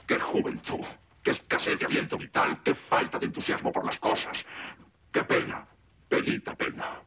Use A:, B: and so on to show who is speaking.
A: ¡Qué juventud! ¡Qué escasez de aliento vital! ¡Qué falta de entusiasmo por las cosas! ¡Qué pena! Penita pena.